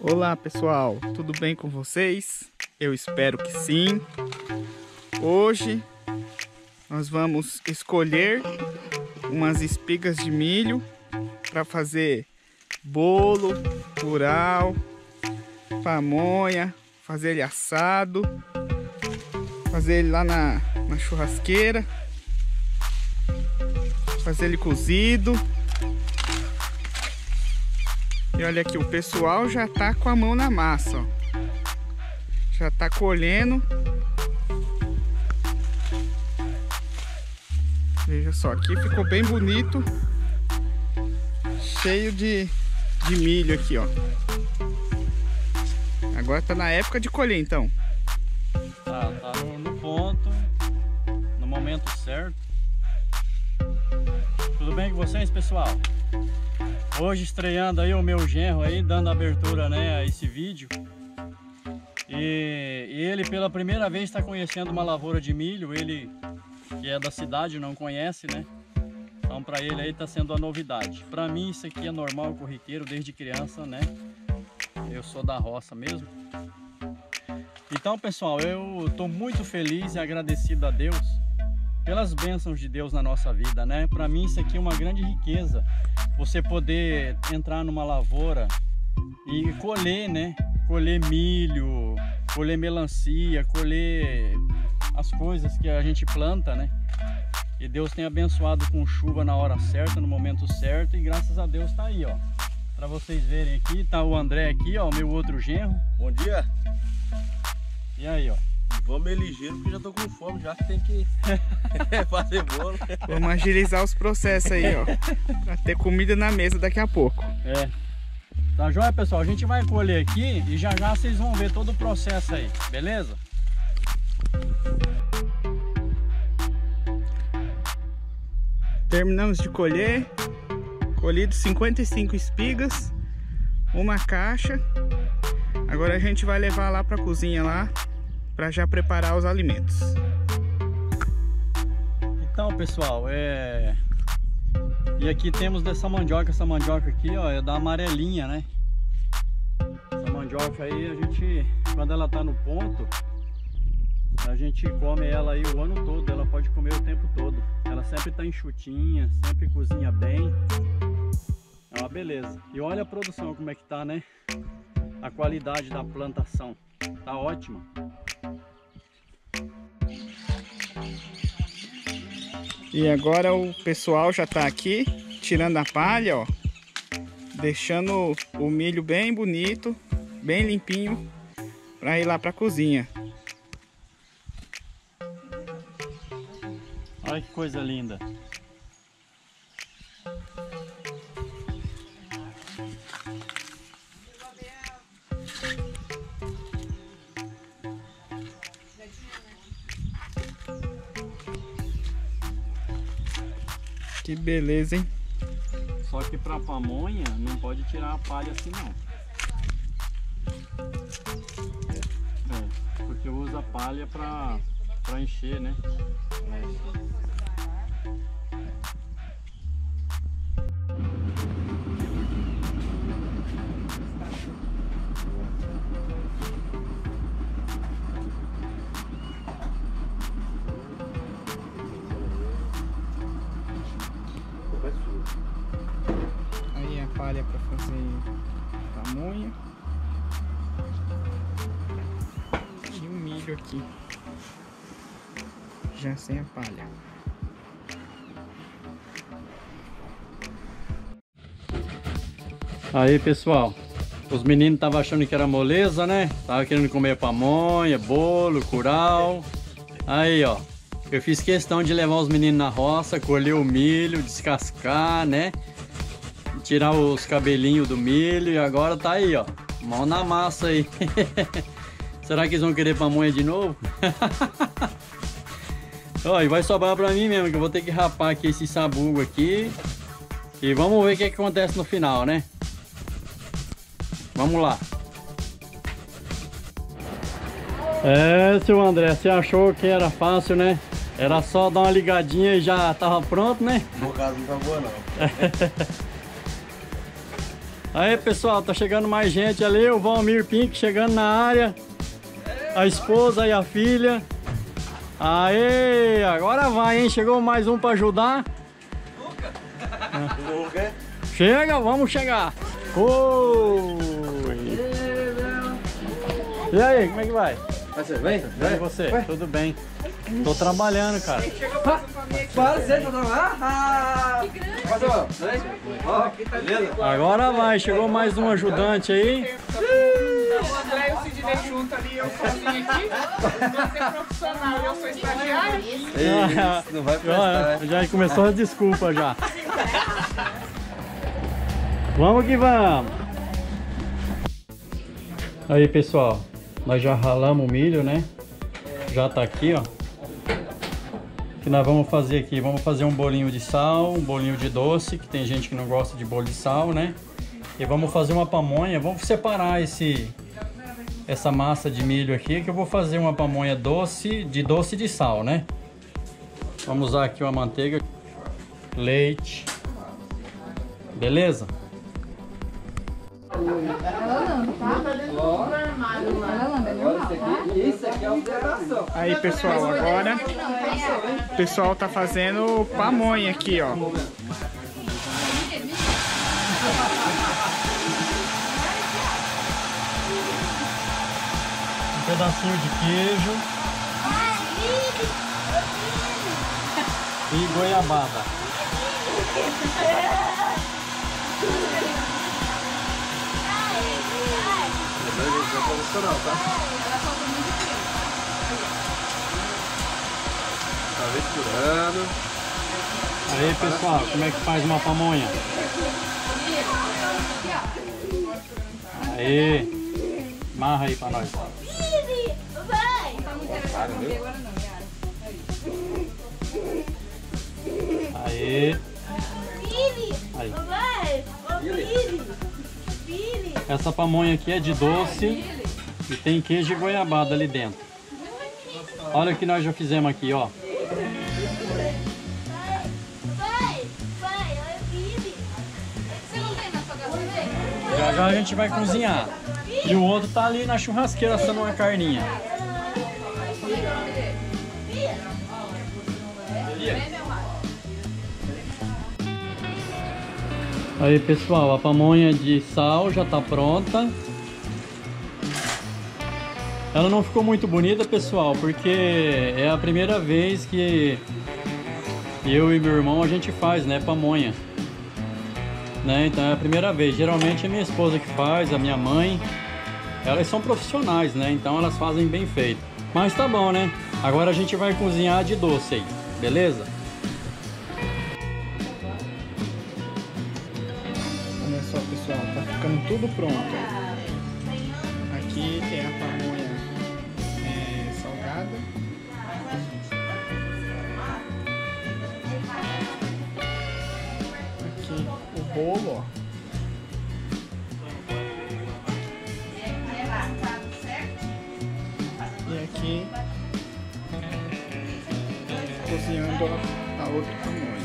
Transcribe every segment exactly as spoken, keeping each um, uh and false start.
Olá pessoal, tudo bem com vocês? Eu espero que sim. Hoje nós vamos escolher umas espigas de milho para fazer bolo, curau, pamonha, fazer ele assado, fazer ele lá na, na churrasqueira, fazer ele cozido. E olha aqui, o pessoal já tá com a mão na massa, ó. Já tá colhendo. Veja só, aqui ficou bem bonito. Cheio de, de milho aqui, ó. Agora tá na época de colher, então. Tá, tá no, no ponto, no momento certo. Tudo bem com vocês, pessoal? Hoje estreando aí o meu genro aí, dando abertura, né, a esse vídeo. E, e ele pela primeira vez está conhecendo uma lavoura de milho, ele que é da cidade, não conhece, né? Então para ele aí está sendo a novidade. Para mim isso aqui é normal, corriqueiro, desde criança, né? Eu sou da roça mesmo. Então pessoal, eu estou muito feliz e agradecido a Deus pelas bênçãos de Deus na nossa vida, né? Para mim isso aqui é uma grande riqueza. Você poder entrar numa lavoura e colher, né? Colher milho, colher melancia, colher as coisas que a gente planta, né? E Deus tem abençoado com chuva na hora certa, no momento certo, e graças a Deus tá aí, ó. Para vocês verem aqui, tá o André aqui, ó, meu outro genro. Bom dia. E aí, ó. Vamos meio ligeiro porque já tô com fome, já que tem que fazer bolo. Vamos agilizar os processos aí, ó, pra ter comida na mesa daqui a pouco. É. Tá joia, pessoal? A gente vai colher aqui e já já vocês vão ver todo o processo aí, beleza? Terminamos de colher. Colhido cinquenta e cinco espigas, uma caixa. Agora a gente vai levar lá pra cozinha lá, para já preparar os alimentos. Então pessoal, é... e aqui temos dessa mandioca, essa mandioca aqui, ó, é da amarelinha, né? Essa mandioca aí, a gente, quando ela tá no ponto, a gente come ela aí o ano todo, ela pode comer o tempo todo. Ela sempre tá enxutinha, sempre cozinha bem. É uma beleza. E olha a produção como é que tá, né? A qualidade da plantação tá ótima. E agora o pessoal já tá aqui tirando a palha, ó, deixando o milho bem bonito, bem limpinho, para ir lá para a cozinha. Olha que coisa linda. Que beleza, hein? Só que para pamonha não pode tirar a palha assim não. É, porque usa a palha para para encher, né? É. Aí a palha para fazer pamonha. E o milho aqui, já sem a palha. Aí pessoal, os meninos estavam achando que era moleza, né? Tava querendo comer pamonha, bolo, curau. Aí ó, eu fiz questão de levar os meninos na roça, colher o milho, descascar, né? Tirar os cabelinhos do milho e agora tá aí, ó. Mão na massa aí. Será que eles vão querer pamonha de novo? Ó, e vai sobrar pra mim mesmo, que eu vou ter que rapar aqui esse sabugo aqui. E vamos ver o que, que acontece no final, né? Vamos lá. É, seu André, você achou que era fácil, né? Era só dar uma ligadinha e já tava pronto, né? No caso não tá boa não. Aí pessoal, tá chegando mais gente ali, o Valmir Pink chegando na área, a esposa e a filha. Aê, agora vai, hein? Chegou mais um pra ajudar. Luca. É. Luca. Chega, vamos chegar. Oi. E aí, como é que vai? Você vem? Vem e você? Vai. Tudo bem. Tô trabalhando, cara. Para, você tá trabalhando? Que grande. Beleza? Agora vai, chegou mais um ajudante aí. O André e o Sidney junto ali, eu sozinho aqui. Você é profissional e eu sou estagiário. Isso, não vai prestar, já, já começou a desculpa já. Vamos que vamos. Aí pessoal, nós já ralamos o milho, né? Já tá aqui, ó. O que nós vamos fazer aqui? Vamos fazer um bolinho de sal, um bolinho de doce, que tem gente que não gosta de bolo de sal, né? E vamos fazer uma pamonha. Vamos separar esse essa massa de milho aqui, que eu vou fazer uma pamonha doce, de doce de sal, né? Vamos usar aqui uma manteiga, leite, beleza? Aí pessoal, agora o pessoal tá fazendo pamonha aqui, ó. Um pedacinho de queijo e goiabada. Tá misturando. Aí pessoal, como é que faz uma pamonha? Aí, marra aí pra nós. Aí. Aí. Essa pamonha aqui é de doce e tem queijo e goiabada ali dentro. Olha o que nós já fizemos aqui, ó. Já já a gente vai cozinhar. E o outro tá ali na churrasqueira assando uma carninha. Aí pessoal, a pamonha de sal já tá pronta. Ela não ficou muito bonita, pessoal, porque é a primeira vez que eu e meu irmão a gente faz, né, pamonha. Né? Então é a primeira vez. Geralmente é minha esposa que faz, a minha mãe. Elas são profissionais, né? Então elas fazem bem feito. Mas tá bom, né? Agora a gente vai cozinhar de doce aí, beleza? Olha só pessoal, tá ficando tudo pronto. Aqui é a pamonha é, salgada. Aqui o bolo, ó. E aqui cozinhando a outra pamonha.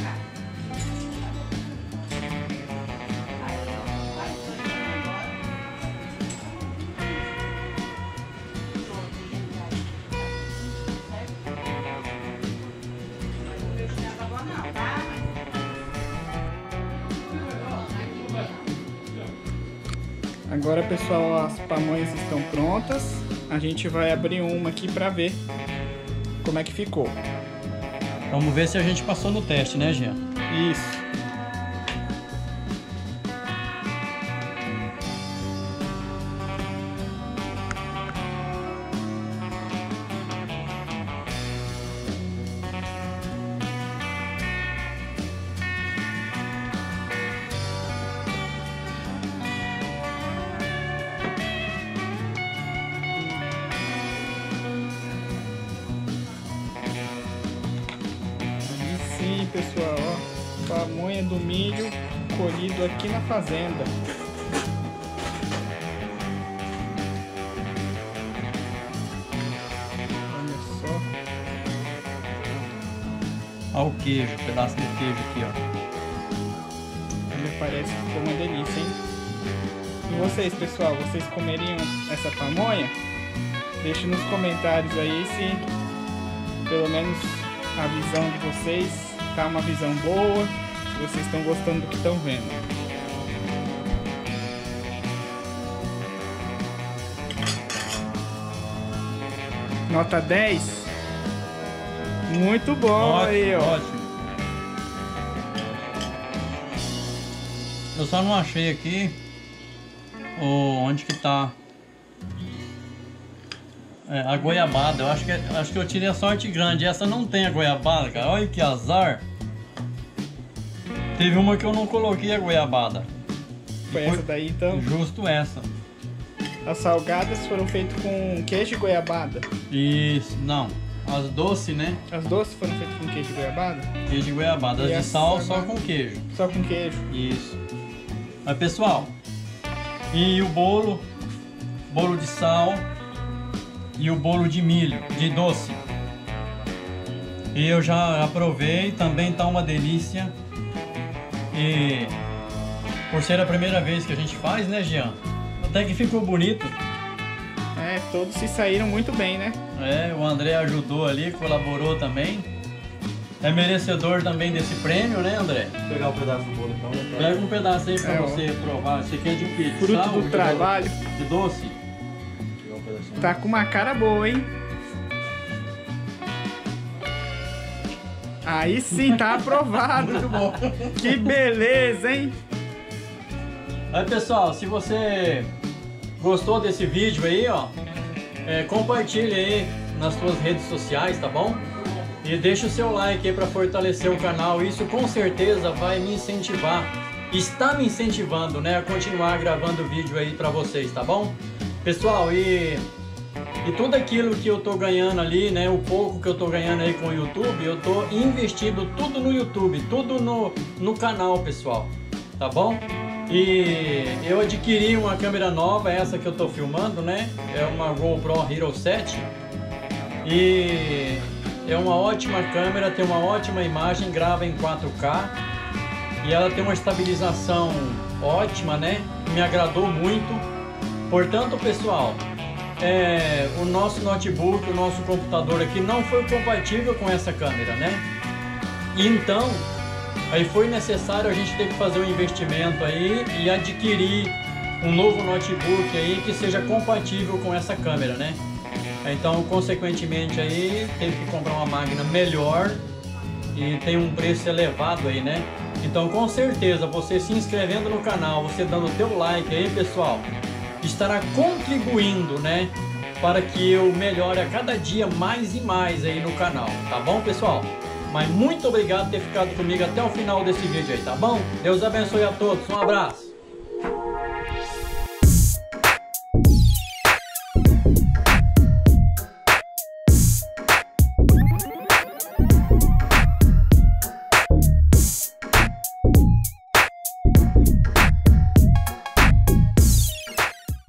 Agora pessoal, as pamonhas estão prontas. A gente vai abrir uma aqui para ver como é que ficou. Vamos ver se a gente passou no teste, né, Jean? Isso. Sim, pessoal, ó, pamonha do milho colhido aqui na fazenda. Olha só. Olha o queijo, pedaço de queijo aqui, ó. Olha, parece que ficou uma delícia, hein? vocês, pessoal, vocês comeriam essa pamonha? Deixe nos comentários aí se pelo menos a visão de vocês tá uma visão boa, se vocês estão gostando do que estão vendo. Nota dez. Muito bom. Ótimo, aí, ó. ótimo. Eu só não achei aqui o, onde que tá é, a goiabada. Eu acho que, acho que eu tirei a sorte grande. Essa não tem a goiabada, cara. Olha que azar. Teve uma que eu não coloquei a goiabada. Foi essa daí então? Justo essa. As salgadas foram feitas com queijo e goiabada. Isso, não. As doces, né? As doces foram feitas com queijo e goiabada? Queijo e goiabada. As E de as sal salgadas? só com queijo. Só com queijo. Isso. Mas pessoal, e o bolo, bolo de sal e o bolo de milho, de doce. E eu já aprovei, também tá uma delícia. E por ser a primeira vez que a gente faz, né, Jean? Até que ficou bonito. É, todos se saíram muito bem, né? É, o André ajudou ali, colaborou também. É merecedor também desse prêmio, né, André? Vou pegar um pedaço do bolo então, né? Pega um pedaço aí pra É, ó. você provar. Esse aqui é de quê? De Fruto sal, do de trabalho. De doce? Pegar um pedacinho. Tá com uma cara boa, hein? Aí sim, tá aprovado. Muito bom. Que beleza, hein? Aí, pessoal, se você gostou desse vídeo aí, ó, é, compartilhe aí nas suas redes sociais, tá bom? E deixa o seu like aí para fortalecer o canal. Isso com certeza vai me incentivar, está me incentivando, né, a continuar gravando vídeo aí para vocês, tá bom? Pessoal, e, e tudo aquilo que eu tô ganhando ali, né, o pouco que eu tô ganhando aí com o YouTube, eu tô investindo tudo no YouTube, tudo no, no canal, pessoal, tá bom? E eu adquiri uma câmera nova, essa que eu tô filmando, né? É uma GoPro Hero sete. E é uma ótima câmera, tem uma ótima imagem, grava em quatro K. E ela tem uma estabilização ótima, né? Me agradou muito. Portanto, pessoal, é, o nosso notebook, o nosso computador aqui não foi compatível com essa câmera, né? E então, aí foi necessário a gente ter que fazer um investimento aí e adquirir um novo notebook aí que seja compatível com essa câmera, né? Então, consequentemente aí, teve que comprar uma máquina melhor e tem um preço elevado aí, né? Então, com certeza, você se inscrevendo no canal, você dando o teu like aí, pessoal, estará contribuindo, né? Para que eu melhore a cada dia mais e mais aí no canal, tá bom, pessoal? Mas muito obrigado por ter ficado comigo até o final desse vídeo aí, tá bom? Deus abençoe a todos, um abraço!